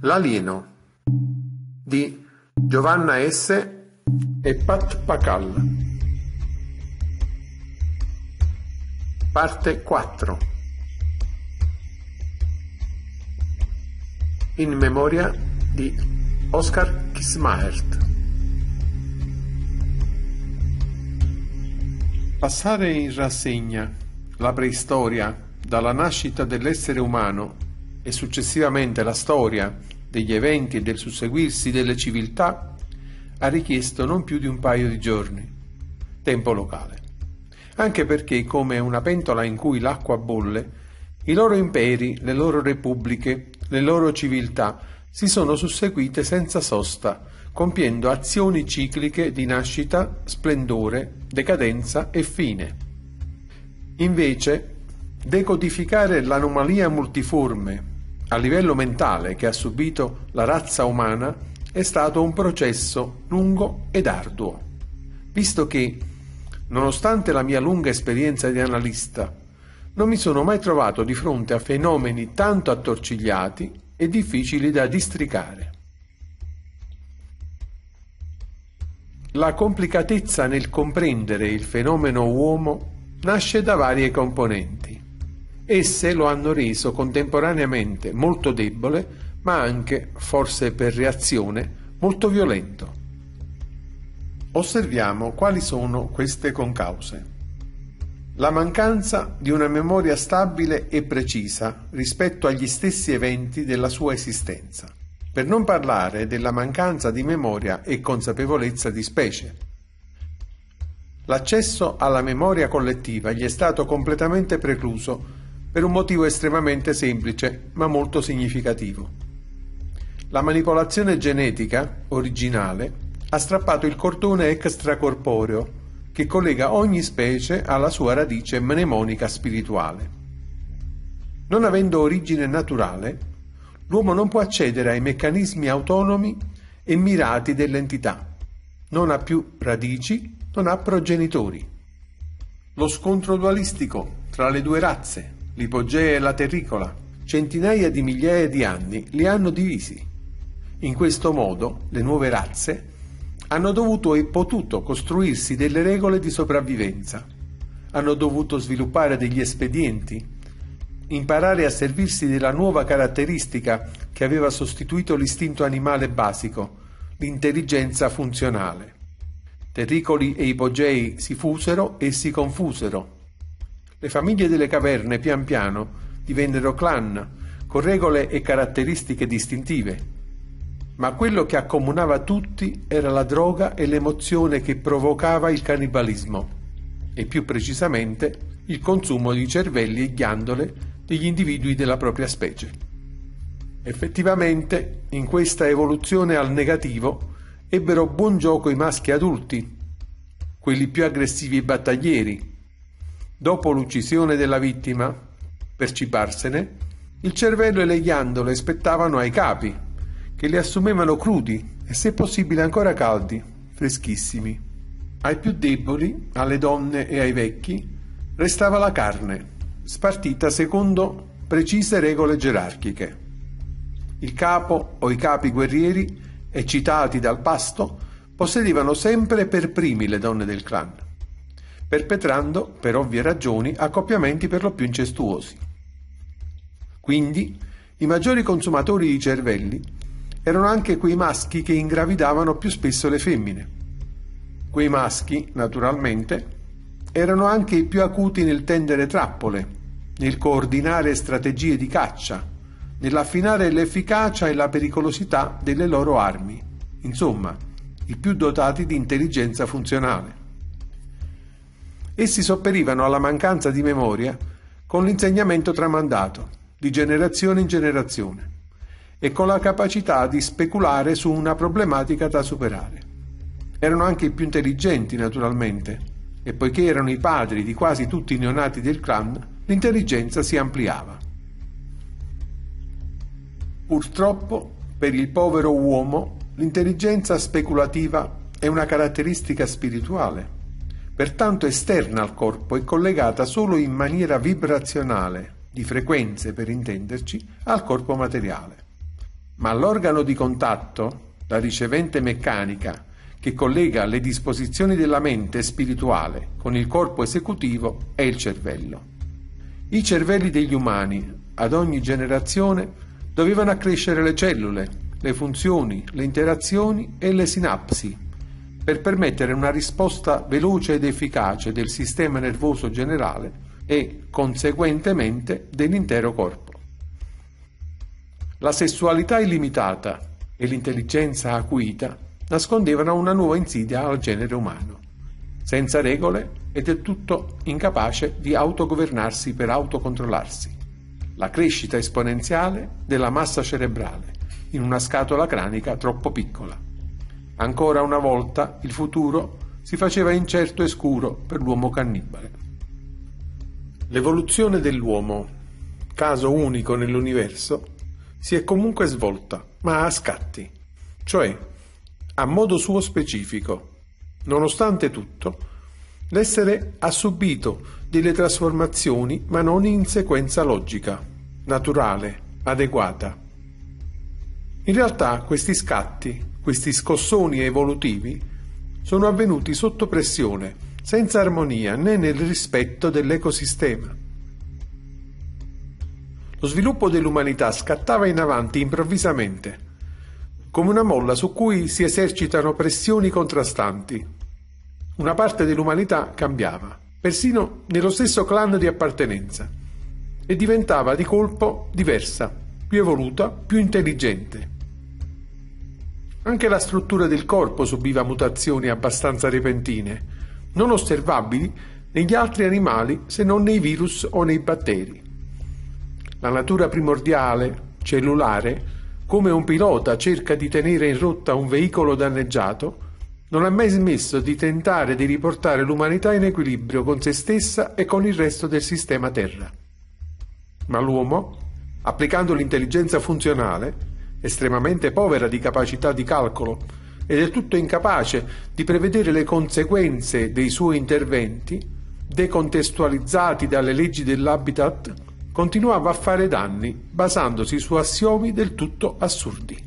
L'alieno di Giovanna S. e Pat Pakal. Parte 4. In memoria di Oscar Kismaert. Passare in rassegna la preistoria dalla nascita dell'essere umano e successivamente la storia degli eventi e del susseguirsi delle civiltà ha richiesto non più di un paio di giorni, tempo locale, anche perché, come una pentola in cui l'acqua bolle, i loro imperi, le loro repubbliche, le loro civiltà si sono susseguite senza sosta, compiendo azioni cicliche di nascita, splendore, decadenza e fine. Invece, decodificare l'anomalia multiforme a livello mentale che ha subito la razza umana è stato un processo lungo ed arduo, visto che, nonostante la mia lunga esperienza di analista, non mi sono mai trovato di fronte a fenomeni tanto attorcigliati e difficili da districare. La complicatezza nel comprendere il fenomeno uomo nasce da varie componenti. Esse lo hanno reso contemporaneamente molto debole, ma anche, forse per reazione, molto violento. Osserviamo quali sono queste concause. La mancanza di una memoria stabile e precisa rispetto agli stessi eventi della sua esistenza, per non parlare della mancanza di memoria e consapevolezza di specie. L'accesso alla memoria collettiva gli è stato completamente precluso per un motivo estremamente semplice ma molto significativo. La manipolazione genetica originale ha strappato il cordone extracorporeo che collega ogni specie alla sua radice mnemonica spirituale. Non avendo origine naturale, l'uomo non può accedere ai meccanismi autonomi e mirati dell'entità. Non ha più radici, non ha progenitori. Lo scontro dualistico tra le due razze, l'ipogea e la terricola, centinaia di migliaia di anni li hanno divisi. In questo modo le nuove razze hanno dovuto e potuto costruirsi delle regole di sopravvivenza, hanno dovuto sviluppare degli espedienti, imparare a servirsi della nuova caratteristica che aveva sostituito l'istinto animale basico, l'intelligenza funzionale. Terricoli e ipogei si fusero e si confusero. Le famiglie delle caverne pian piano divennero clan, con regole e caratteristiche distintive. Ma quello che accomunava tutti era la droga e l'emozione che provocava il cannibalismo, e più precisamente il consumo di cervelli e ghiandole degli individui della propria specie. Effettivamente, in questa evoluzione al negativo, ebbero buon gioco i maschi adulti, quelli più aggressivi e battaglieri. Dopo l'uccisione della vittima, per cibarsene, il cervello e le ghiandole spettavano ai capi, che li assumevano crudi e se possibile ancora caldi, freschissimi. Ai più deboli, alle donne e ai vecchi, restava la carne, spartita secondo precise regole gerarchiche. Il capo o i capi guerrieri, eccitati dal pasto, possedevano sempre per primi le donne del clan, perpetrando, per ovvie ragioni, accoppiamenti per lo più incestuosi. Quindi, i maggiori consumatori di cervelli erano anche quei maschi che ingravidavano più spesso le femmine. Quei maschi, naturalmente, erano anche i più acuti nel tendere trappole, nel coordinare strategie di caccia, nell'affinare l'efficacia e la pericolosità delle loro armi, insomma, i più dotati di intelligenza funzionale. Essi sopperivano alla mancanza di memoria con l'insegnamento tramandato, di generazione in generazione, e con la capacità di speculare su una problematica da superare. Erano anche i più intelligenti, naturalmente, e poiché erano i padri di quasi tutti i neonati del clan, l'intelligenza si ampliava. Purtroppo, per il povero uomo, l'intelligenza speculativa è una caratteristica spirituale, pertanto esterna al corpo e collegata solo in maniera vibrazionale, di frequenze per intenderci, al corpo materiale. ma l'organo di contatto, la ricevente meccanica, che collega le disposizioni della mente spirituale con il corpo esecutivo, è il cervello. I cervelli degli umani, ad ogni generazione, dovevano accrescere le cellule, le funzioni, le interazioni e le sinapsi, per permettere una risposta veloce ed efficace del sistema nervoso generale e, conseguentemente, dell'intero corpo. La sessualità illimitata e l'intelligenza acuita nascondevano una nuova insidia al genere umano, senza regole e del tutto incapace di autogovernarsi per autocontrollarsi: la crescita esponenziale della massa cerebrale in una scatola cranica troppo piccola. Ancora una volta il futuro si faceva incerto e scuro per l'uomo cannibale. L'evoluzione dell'uomo, caso unico nell'universo, si è comunque svolta, ma a scatti, cioè a modo suo specifico. Nonostante tutto, l'essere ha subito delle trasformazioni, ma non in sequenza logica, naturale, adeguata. In realtà questi scatti, questi scossoni evolutivi, sono avvenuti sotto pressione, senza armonia né nel rispetto dell'ecosistema. Lo sviluppo dell'umanità scattava in avanti improvvisamente, come una molla su cui si esercitano pressioni contrastanti. Una parte dell'umanità cambiava, persino nello stesso clan di appartenenza, e diventava di colpo diversa, più evoluta, più intelligente. Anche la struttura del corpo subiva mutazioni abbastanza repentine, non osservabili negli altri animali se non nei virus o nei batteri. La natura primordiale, cellulare, come un pilota cerca di tenere in rotta un veicolo danneggiato, non ha mai smesso di tentare di riportare l'umanità in equilibrio con se stessa e con il resto del sistema Terra. Ma l'uomo, applicando l'intelligenza funzionale, estremamente povera di capacità di calcolo e del tutto incapace di prevedere le conseguenze dei suoi interventi, decontestualizzati dalle leggi dell'habitat, continuava a fare danni basandosi su assiomi del tutto assurdi.